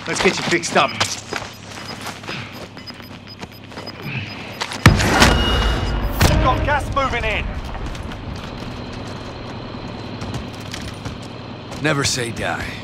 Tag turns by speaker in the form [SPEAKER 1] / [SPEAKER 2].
[SPEAKER 1] Let's get you fixed up.
[SPEAKER 2] We've got gas moving in.
[SPEAKER 3] Never say die.